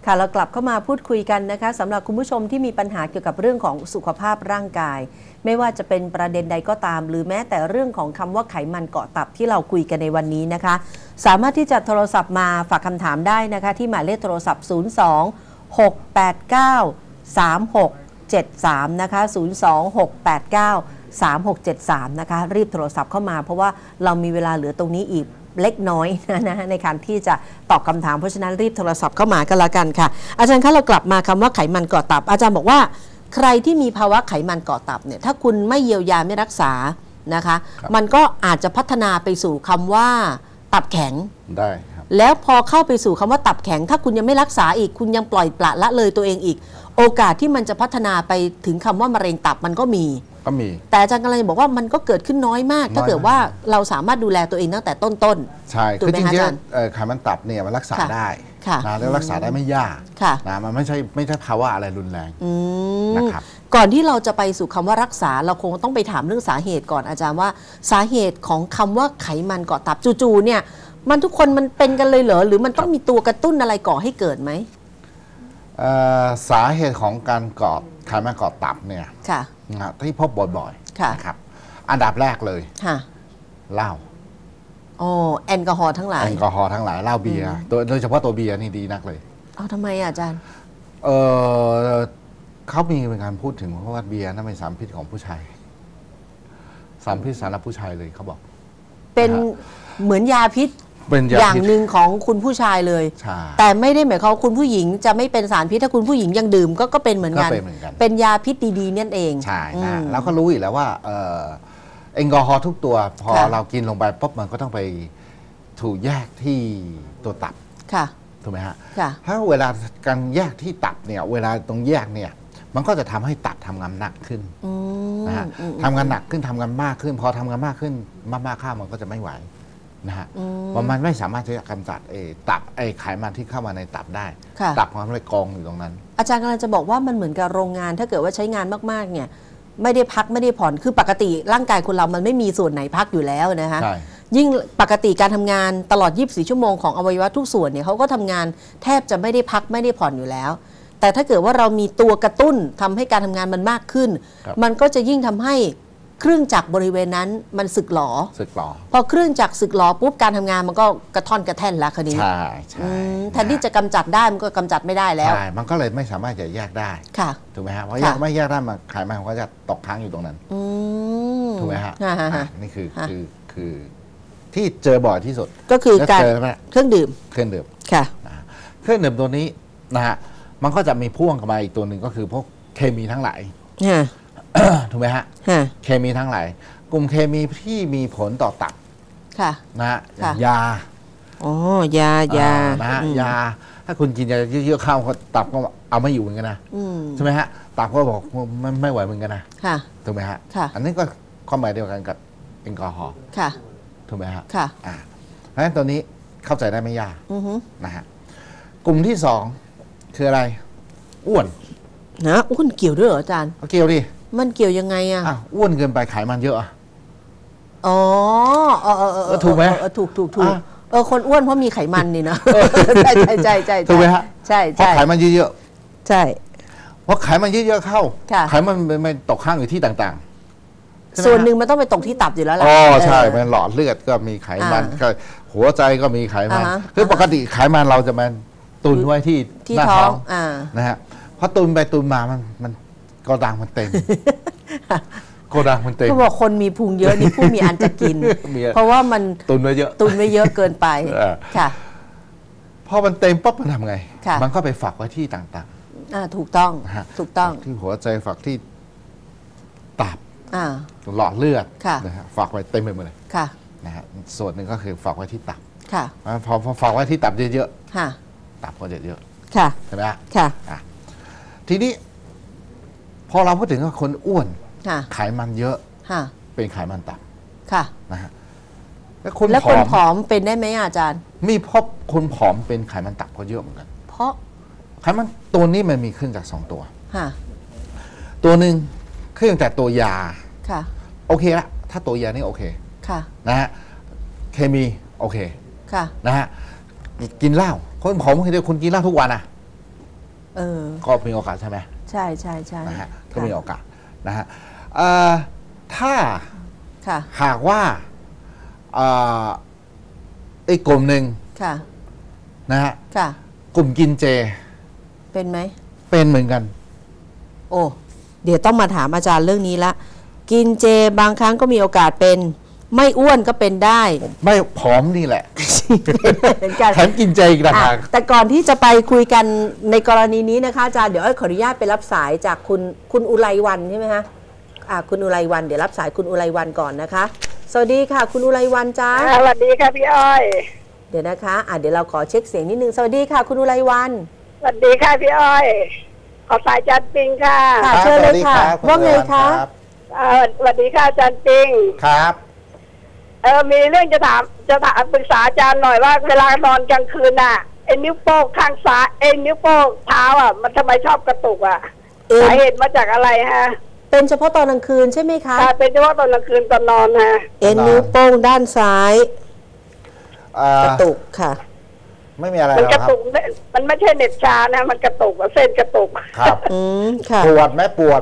ค่ะเรากลับเข้ามาพูดคุยกันนะคะสำหรับคุณผู้ชมที่มีปัญหาเกี่ยวกับเรื่องของสุขภาพร่างกายไม่ว่าจะเป็นประเด็นใดก็ตามหรือแม้แต่เรื่องของคำว่าไขมันเกาะตับที่เราคุยกันในวันนี้นะคะสามารถที่จะโทรศัพท์มาฝากคำถามได้นะคะที่หมายเลขโทรศัพท์02-689-3673นะคะ02-689-3673นะคะรีบโทรศัพท์เข้ามาเพราะว่าเรามีเวลาเหลือตรงนี้อีกเล็กน้อยนะในการที่จะตอบคำถามเพราะฉะนั้นรีบโทรศัพท์เข้ามากันละกันค่ะอาจารย์คะเรากลับมาคำว่าไขมันเกาะตับอาจารย์บอกว่าใครที่มีภาวะไขมันเกาะตับเนี่ยถ้าคุณไม่เยียวยาไม่รักษานะคะมันก็อาจจะพัฒนาไปสู่คำว่าตับแข็งได้ครับแล้วพอเข้าไปสู่คำว่าตับแข็งถ้าคุณยังไม่รักษาอีกคุณยังปล่อยปละละเลยตัวเองอีกโอกาสที่มันจะพัฒนาไปถึงคำว่ามะเร็งตับมันก็มีแต่อาจารย์กำลังจะบอกว่ามันก็เกิดขึ้นน้อยมากถ้าเกิดว่าเราสามารถดูแลตัวเองตั้งแต่ต้นๆใช่คือจริงๆไขมันตับเนี่ยมันรักษาได้นะแล้วรักษาได้ไม่ยากนะมันไม่ใช่ภาวะอะไรรุนแรงนะครับก่อนที่เราจะไปสู่คำว่ารักษาเราคงต้องไปถามเรื่องสาเหตุก่อนอาจารย์ว่าสาเหตุของคำว่าไขมันเกาะตับจู่ๆเนี่ยมันทุกคนมันเป็นกันเลยเหรอหรือมันต้องมีตัวกระตุ้นอะไรก่อให้เกิดไหมสาเหตุของการเกาะไขมันเกาะตับเนี่ยที่พบบ่อยๆนะครับอันดับแรกเลยเหล้าแอลกอฮอล์ทั้งหลายแอลกอฮอล์ทั้งหลายเหล้าเบียร์โดยเฉพาะตัวเบียร์นี่ดีนักเลยทำไมอาจารย์เขามีเป็นการพูดถึงเพราะว่าเบียร์นั่นเป็นสารพิษของผู้ชายสารพิษสำหรับผู้ชายเลยเขาบอกเป็นเหมือนยาพิษอย่างหนึ่งของคุณผู้ชายเลยแต่ไม่ได้หมายความคุณผู้หญิงจะไม่เป็นสารพิษถ้าคุณผู้หญิงยังดื่มก็เป็นเหมือนกันเป็นยาพิษดีๆนั่นเองใช่แล้วก็รู้อีกแล้วว่าแอลกอฮอล์ทุกตัวพอเรากินลงไปปุ๊บมันก็ต้องไปถูกแยกที่ตัวตับถูกไหมฮะถ้าเวลาการแยกที่ตับเนี่ยเวลาตรงแยกเนี่ยมันก็จะทำให้ตับทำงานหนักขึ้นนะฮะทำงานหนักขึ้นทำงานมากขึ้นพอทำงานมากขึ้นมากๆข้าวมันก็จะไม่ไหวนะฮะมันไม่สามารถที่จะกำจัดตับไขมันที่เข้ามาในตับได้ตับของมันเลยกองอยู่ตรงนั้นอาจารย์กำลังจะบอกว่ามันเหมือนกับโรงงานถ้าเกิดว่าใช้งานมากๆเนี่ยไม่ได้พักไม่ได้ผ่อนคือปกติร่างกายคนเรามันไม่มีส่วนไหนพักอยู่แล้วนะคะยิ่งปกติการทำงานตลอด24ชั่วโมงของอวัยวะทุกส่วนเนี่ยเขาก็ทำงานแทบจะไม่ได้พักไม่ได้ผ่อนอยู่แล้วแต่ถ้าเกิดว่าเรามีตัวกระตุ้นทำให้การทำงานมันมากขึ้นมันก็จะยิ่งทำให้เครื่องจักรบริเวณนั้นมันสึกหรอพอเครื่องจักรสึกหรอปุ๊บการทำงานมันก็กระท่อนกระแท่นแล้วคดีใช่แทนที่จะกำจัดได้มันก็กำจัดไม่ได้แล้วใช่มันก็เลยไม่สามารถจะแยกได้ถูกไหมฮะเพราะไม่แยกได้มันไขมันก็จะตกค้างอยู่ตรงนั้นถูกไหมฮะนี่คือที่เจอบ่อยที่สุดก็คือการเครื่องดื่มค่ะเครื่องดื่มตัวนี้นะฮะมันก็จะมีพ่วงกับมาอีกตัวหนึ่งก็คือพวกเคมีทั้งหลายถูกไหมฮะเคมีทั้งหลายกลุ่มเคมีที่มีผลต่อตับนะฮะยายานะฮะยาถ้าคุณกินยาเยอะๆเข้าตับก็เอาไม่อยู่เหมือนกันนะใช่ไหมฮะตับก็บอกไม่ไหวเหมือนกันนะถูกไหมฮะอันนี้ก็ความหมายเดียวกันกับแอลกอฮอล์ถูกไหมฮะเพราะฉะนั้นตัวนี้เข้าใจได้ไม่ยากนะฮะกลุ่มที่สองคืออะไรอ้วนนะอ้วนเกี่ยวด้วยเหรออาจารย์เกี่ยวดิมันเกี่ยวยังไงอ่ะอ้วนเกินไปไขมันเยอะอ๋อถูกไหมถูกคนอ้วนเพราะมีไขมันนี่นะใช่ถูกไหมฮะใช่เพราะไขมันเยอะใช่เพราะไขมันเยอะเข้าไขมันมันตกค้างอยู่ที่ต่างๆส่วนหนึ่งมันต้องไปตกที่ตับอยู่แล้วแหละใช่มันหลอดเลือดก็มีไขมันหัวใจก็มีไขมันคือปกติไขมันเราจะมันตุนไว้ที่หน้าท้องนะฮะเพราะตุนไปตุนมามันกระดังมันเต็มโกดังมันเต็มเขาบอกคนมีพุงเยอะนี่ผู้มีอันจะกินเพราะว่ามันตุนไว้เยอะเกินไปค่ะพอมันเต็มปั๊บมันทำไงมันก็ไปฝักไว้ที่ต่างๆถูกต้องที่หัวใจฝักที่ตับหลอดเลือดนะฮะฝักไว้เต็มไปหมดเลยนะฮะส่วนหนึ่งก็คือฝักไว้ที่ตับพอฝักไว้ที่ตับเยอะๆตับก็เยอะใช่ไหมทีนี้พอเราพูดถึงว่าคนอ้วนไขมันเยอะเป็นไขมันตับนะฮะแล้วคนผอมเป็นได้ไหมอาจารย์มีพบคนผอมเป็นไขมันตับก็เยอะเหมือนกันเพราะไขมันตัวนี้มันมีขึ้นจาก2ตัวตัวหนึ่งขึ้นจากตัวยาโอเคละถ้าตัวยานี่โอเคนะฮะเคมีโอเคนะฮะกินเหล้าคนผอมคือคุณกินเหล้าทุกวันก็มีโอกาสใช่ไหมใช่ใช่ใช่นะฮะก็มีโอกาสนะฮะถ้าหากว่าอีกกลุ่มหนึ่งนะฮะกลุ่มกินเจเป็นไหมเป็นเหมือนกันโอ้เดี๋ยวต้องมาถามอาจารย์เรื่องนี้ละกินเจบางครั้งก็มีโอกาสเป็นไม่อ้วนก็เป็นได้ไม่ผอมนี่แหละแถมกินเจอีกต่างหากแต่ก่อนที่จะไปคุยกันในกรณีนี้นะคะอาจารย์เดี๋ยวขออนุญาตไปรับสายจากคุณอุไรวรรณใช่ไหมคะคุณอุไรวรรณเดี๋ยวรับสายคุณอุไรวรรณก่อนนะคะสวัสดีค่ะคุณอุไรวรรณจ้าสวัสดีค่ะพี่อ้อยเดี๋ยวนะคะเดี๋ยวเราขอเช็คเสียงนิดนึงสวัสดีค่ะคุณอุไรวรรณสวัสดีค่ะพี่อ้อยขอสายจันปิงค่ะเชิญเลยค่ะว่าไงคะสวัสดีค่ะจันปิงครับมีเรื่องจะถามปรึกษาอาจารย์หน่อยว่าเวลานอนกลางคืนนิ้วโป้งข้างซ้ายนิ้วโป้งเท้ามันทำไมชอบกระตุกสาเหตุมาจากอะไรฮะเป็นเฉพาะตอนกลางคืนใช่ไหมคะเป็นเฉพาะตอนกลางคืนตอนนอนฮะนิ้วโป้งด้านซ้ายกระตุกค่ะไม่มีอะไรมันกระตุกมันไม่ใช่เน็บชานะมันกระตุกเส้นกระตุกครับค่ะปวดไหมปวด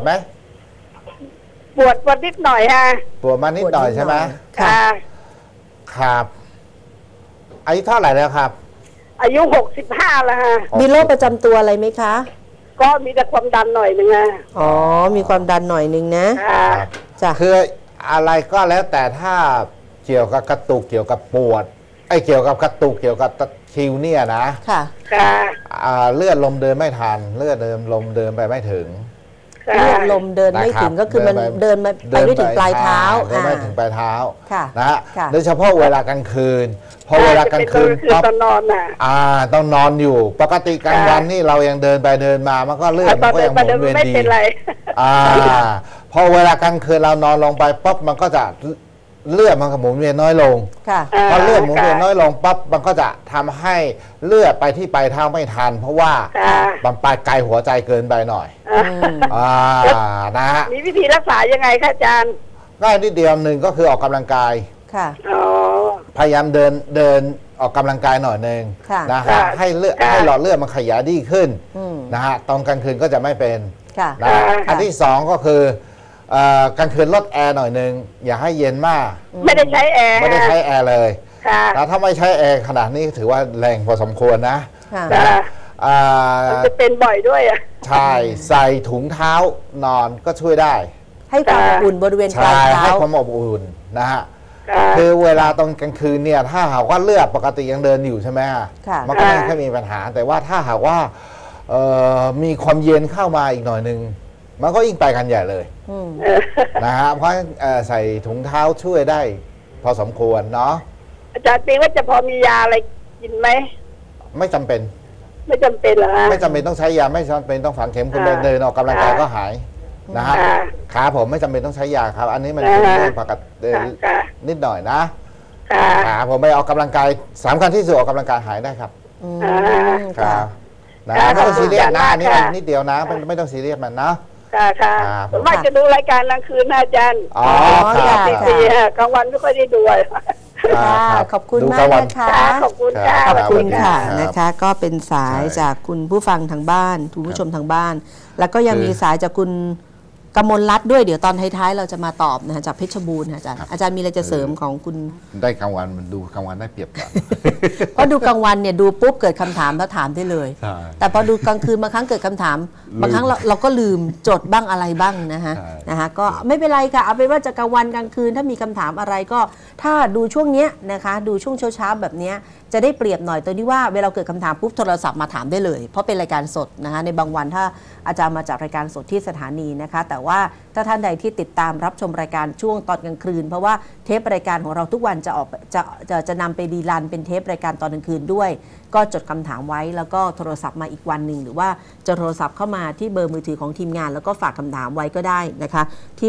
นิดหน่อยฮะปวดมานิดหน่อยใช่ไหมค่ะครับอายุเท่าไหร่แล้วครับอายุ65แล้วฮะมีโรคประจำตัวอะไรไหมคะก็มีแต่ความดันหน่อยนึงมีความดันหน่อยนึงนะจ้ะคืออะไรก็แล้วแต่ถ้าเกี่ยวกับกระตุกเกี่ยวกับปวดเกี่ยวกับกระตุกเกี่ยวกับคิวเนี่ยนะค่ะเลือดลมเดินไม่ทันเลือดลมเดินไปไม่ถึงเลือดลมเดินไม่ถึงก็คือมันเดินไปไม่ถึงปลายเท้าเดินไม่ถึงปลายเท้านะฮะโดยเฉพาะเวลากลางคืนพอเวลากลางคืนตอนนอนต้องนอนอยู่ปกติกลางวันนี่เรายังเดินไปเดินมามันก็เลือดมันก็ยังหมุนเวียนดีพอเวลากลางคืนเรานอนลงไปปั๊บมันก็จะเลือดมันก็หมุนเวียนน้อยลงพอเลือดหมุนเวียนน้อยลงปั๊บมันก็จะทำให้เลือดไปที่ปลายเท้าไม่ทันเพราะว่ามันไปไกลหัวใจเกินไปหน่อยนะฮะมีวิธีรักษายังไงคะอาจารย์ง่ายนิดเดียวหนึ่งก็คือออกกำลังกายพยายามเดินออกกำลังกายหน่อยหนึ่งนะฮะให้หลอดเลือดมันขยายดีขึ้นนะฮะตอนกลางคืนก็จะไม่เป็นนะอันที่สองก็คือกลางคืนลดแอร์หน่อยนึงอย่าให้เย็นมากไม่ได้ใช้แอร์เลยแล้วถ้าไม่ใช้แอร์ขนาดนี้ถือว่าแรงพอสมควรนะมันจะเป็นบ่อยด้วยใช่ใส่ถุงเท้านอนก็ช่วยได้ให้ความอบอุ่นบริเวณปลายเท้าให้ความอบอุ่นนะฮะคือเวลาตอนกลางคืนเนี่ยถ้าหากว่าเลือดปกติยังเดินอยู่ใช่ไหมมันก็ไม่ค่อยมีปัญหาแต่ว่าถ้าหากว่ามีความเย็นเข้ามาอีกหน่อยนึงมันก็ยิ่งไปกันใหญ่เลยนะฮะเพราะใส่ถุงเท้าช่วยได้พอสมควรเนาะอาจารย์ปิงว่าจะพอมียาอะไรกินไหมไม่จำเป็นเหรอไม่จำเป็นต้องใช้ยาไม่จำเป็นต้องฝังเข็มคุณเดินออกกำลังกายก็หายนะฮะขาผมไม่จำเป็นต้องใช้ยาครับอันนี้มันเป็นเรื่องปกตินิดหน่อยนะขาผมไปออกกำลังกายสำคัญที่สุดออกกำลังกายหายได้ครับครับนะไม่ต้องซีเรียสนะนี่นิดเดียวนะไม่ต้องซีเรียสมันนะค่ะผมว่าจะดูรายการกลางคืนนะอาจารย์ตีกลางวันไม่ค่อยได้ดูขอบคุณมากนะคะขอบคุณค่ะขอบคุณค่ะนะคะก็เป็นสายจากคุณผู้ฟังทางบ้านคุณผู้ชมทางบ้านแล้วก็ยังมีสายจากคุณกมลรัตน์ด้วยเดี๋ยวตอนท้ายๆเราจะมาตอบนะจากเพชรบูรณ์อาจารย์มีอะไรจะเสริมของคุณได้กลางวันมันดูกลางวันได้เปรียบกว่าเพราะดูกลางวันเนี่ยดูปุ๊บเกิดคำถามแล้วถามได้เลยแต่พอดูกลางคืนบางครั้งเกิดคำถามบางครั้งเราก็ลืมจดบ้างอะไรบ้างนะคะก็ไม่เป็นไรค่ะเอาเป็นว่าจะกลางวันกลางคืนถ้ามีคำถามอะไรก็ถ้าดูช่วงเนี้ยนะคะดูช่วงเช้าแบบเนี้ยจะได้เปรียบหน่อยตัวที่ว่าเวลาเกิดคำถามปุ๊บโทรศัพท์มาถามได้เลยเพราะเป็นรายการสดนะคะในบางวันถ้าอาจารย์มาจากรายการสดที่สถานีนะคะแต่ว่าถ้าท่านใดที่ติดตามรับชมรายการช่วงตอนกลางคืนเพราะว่าเทปรายการของเราทุกวันจะออกจะนำไปรีรันเป็นเทปรายการตอนกลางคืนด้วยก็จดคำถามไว้แล้วก็โทรศัพท์มาอีกวันหนึ่งหรือว่าจะโทรศัพท์เข้ามาที่เบอร์มือถือของทีมงานแล้วก็ฝากคำถามไว้ก็ได้นะคะที่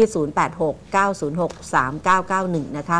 0869063991นะคะ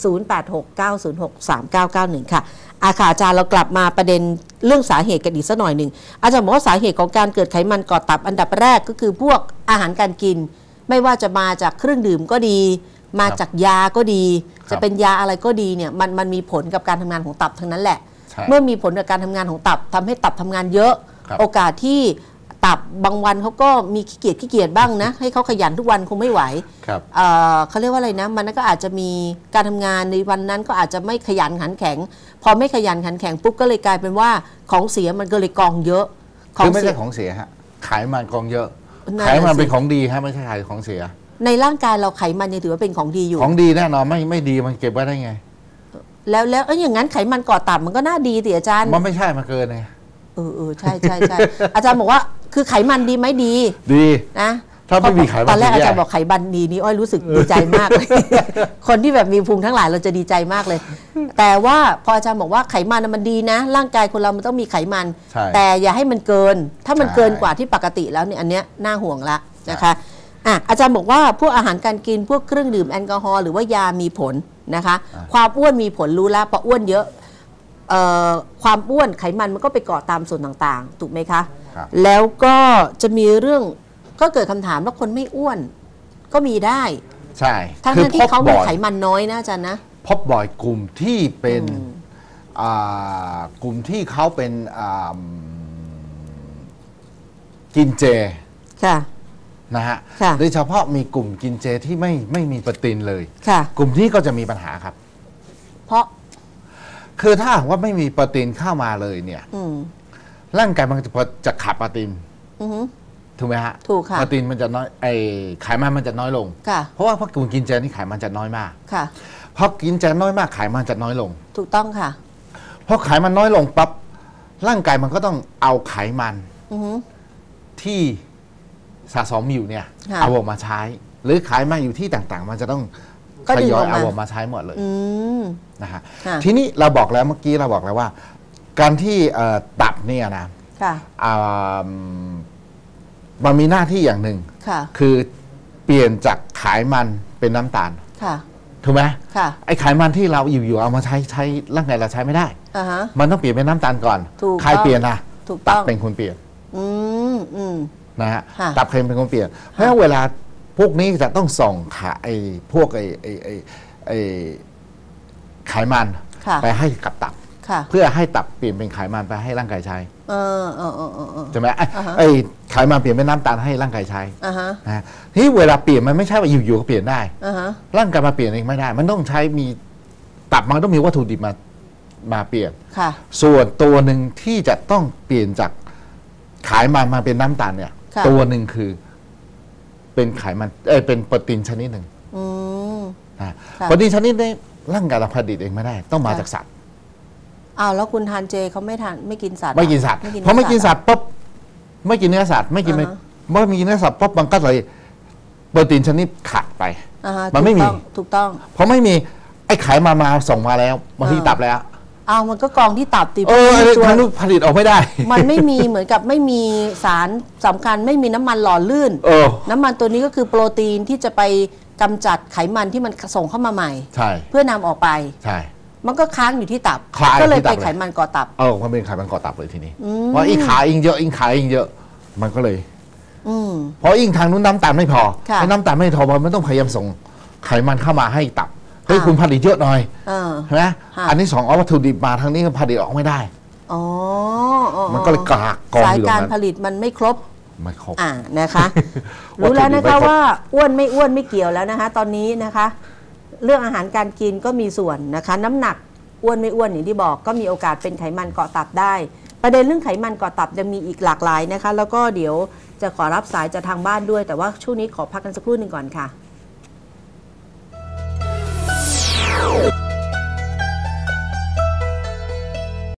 0869063991ค่ะค่ะอาจารย์เรากลับมาประเด็นเรื่องสาเหตุกันอีกสักหน่อยหนึ่งอาจารย์บอกว่าสาเหตุของการเกิดไขมันก่อตับอันดับแรกก็คือพวกอาหารการกินไม่ว่าจะมาจากเครื่องดื่มก็ดีมาจากยาก็ดีจะเป็นยาอะไรก็ดีเนี่ยมันมีผลกับการทำงานของตับทั้งนั้นแหละเมื่อมีผลกับการทำงานของตับทำให้ตับทำงานเยอะโอกาสที่ตับบางวันเขาก็มีขี้เกียจบ้างนะให้เขาขยันทุกวันคงไม่ไหวครับเขาเรียกว่าอะไรนะมันก็อาจจะมีการทำงานในวันนั้นก็อาจจะไม่ขยันขันแข็งพอไม่ขยันขันแข็งปุ๊บก็เลยกลายเป็นว่าของเสียมันก็เลยกองเยอะคือไม่ใช่ของเสียฮะไขมันกองเยอะไขมันเป็นของดีฮะไม่ใช่ของเสียในร่างกายเราไขมันยังถือว่าเป็นของดีอยู่ของดีแน่นอนไม่ดีมันเก็บไว้ได้ไงแล้วอย่างนั้นไขมันก่อตับมันก็น่าดีสิอาจารย์มันไม่ใช่มาเกินไงใช่อาจารย์บอกว่าคือไขมันดีไหมดีนะถ้าไม่มีไขมันตอนแรกอาจารย์บอกไขมันดีนี่อ้อยรู้สึกดีใจมากเลยคนที่แบบมีพุงทั้งหลายเราจะดีใจมากเลยแต่ว่าพออาจารย์บอกว่าไขมันมันดีนะร่างกายคนเรามันต้องมีไขมันแต่อย่าให้มันเกินถ้ามันเกินกว่าที่ปกติแล้วเนี่ยอันเนี้ยน่าห่วงละนะคะอาจารย์บอกว่าพวกอาหารการกินพวกเครื่องดื่มแอลกอฮอล์หรือว่ายามีผลนะคะความอ้วนมีผลรู้แล้วพออ้วนเยอะความอ้วนไขมันมันก็ไปเกาะตามส่วนต่างๆถูกไหมคะแล้วก็จะมีเรื่องก็เกิดคำถามว่าคนไม่อ้วนก็มีได้ใช่ทั้งที่เขามีไขมันน้อยนะอาจารย์นะพบบ่อยกลุ่มที่เป็นกลุ่มที่เขาเป็นกินเจค่ะนะฮะโดยเฉพาะมีกลุ่มกินเจที่ไม่มีโปรตีนเลยกลุ่มนี้ก็จะมีปัญหาครับเพราะคือถ้าว่าไม่มีโปรตีนเข้ามาเลยเนี่ยร่างกายมันจะขาดโปรตีนถูกไหมฮะถูกค่ะโปรตีนมันจะน้อยไขมันมันจะน้อยลงเพราะว่าพอกลุ่มกินเจนี่ไขมันจะน้อยมากค่ะพอกินเจน้อยมากไขมันจะน้อยลงถูกต้องค่ะพอไขมันน้อยลงปั๊บร่างกายมันก็ต้องเอาไขมันที่สะสมอยู่เนี่ยเอาออกมาใช้หรือไขมันอยู่ที่ต่างๆมันจะต้องทยอยเอาออกมาใช้หมดเลยนะฮะทีนี้เราบอกแล้วเมื่อกี้เราบอกแล้วว่าการที่ตับเนี่ยนะมันมีหน้าที่อย่างหนึ่งคือเปลี่ยนจากไขมันเป็นน้ำตาลถูกไหมไอ้ไขมันที่เราอยู่ๆเอามาใช้ร่างกายเราใช้ไม่ได้มันต้องเปลี่ยนเป็นน้ำตาลก่อนใครเปลี่ยนนะตับเป็นคนเปลี่ยนนะฮะตับเป็นคนเปลี่ยนเพราะฉะนั้นเวลาพวกนี้จะต้องส่งพวกไขมันไปให้กับตับเพื่อให้ตับเปลี่ยนเป็นไขมันไปให้ร่างกายใช้ใช่ไหมไอ้ไขมันเปลี่ยนเป็นน้ำตาลให้ร่างกายใช้นะที่เวลาเปลี่ยนมันไม่ใช่ว่าอยู่ๆก็เปลี่ยนได้ร่างกายมาเปลี่ยนเองไม่ได้มันต้องใช้มีตับมันต้องมีวัตถุดิบมาเปลี่ยนส่วนตัวหนึ่งที่จะต้องเปลี่ยนจากไขมันมาเป็นน้ำตาลเนี่ยตัวหนึ่งคือเป็นไขมันเป็นโปรตีนชนิดหนึ่งโปรตีนชนิดนี้ร่างกายเราผลิตเองไม่ได้ต้องมาจากสัตว์แล้วคุณทานเจเขาไม่กินสัตว์ไม่กินสัตว์เพราะไม่กินสัตว์ปุ๊บไม่กินเนื้อสัตว์ไม่กินเมื่อมีเนื้อสัตว์ปุ๊บมันก็เลยโปรตีนชนิดขาดไปมันไม่มีถูกต้องเพราะไม่มีไอ้ไขมันมาส่งมาแล้วมาที่ตับแล้วมันก็กองที่ตับติทางลูกผลิตออกไม่ได้มันไม่มีเหมือนกับไม่มีสารสำคัญไม่มีน้ำมันหล่อลื่นน้ำมันตัวนี้ก็คือโปรตีนที่จะไปกำจัดไขมันที่มันส่งเข้ามาใหม่เพื่อนำออกไปใช่มันก็ค้างอยู่ที่ตับก็เลยเป็นไขมันก่อตับมันเป็นไขมันก่อตับเลยทีนี้เพราะยิ่งขายยิ่งเยอะยิ่งขายยิ่งเยอะมันก็เลยเพราะยิ่งทางนู้นน้ำตาลไม่พอน้ำตาลไม่พอมันต้องพยายามส่งไขมันเข้ามาให้ตับเฮ้ยคุณผลิตเยอะหน่อยใช่ไหมอันนี้2เอาวัตถุดิบมาทางนี้ก็ผลิตออกไม่ได้มันก็เลยกากกองอยู่ตรงนั้นสายการผลิตมันไม่ครบนะคะรู้แล้วนะคะว่าอ้วนไม่อ้วนไม่เกี่ยวแล้วนะคะตอนนี้นะคะเรื่องอาหารการกินก็มีส่วนนะคะน้ำหนักอ้วนไม่อ้วนอย่างที่บอกก็มีโอกาสเป็นไขมันเกาะตับได้ประเด็นเรื่องไขมันเกาะตับยังมีอีกหลากหลายนะคะแล้วก็เดี๋ยวจะขอรับสายจากทางบ้านด้วยแต่ว่าช่วงนี้ขอพักกันสักครู่หนึ่งก่อนค่ะ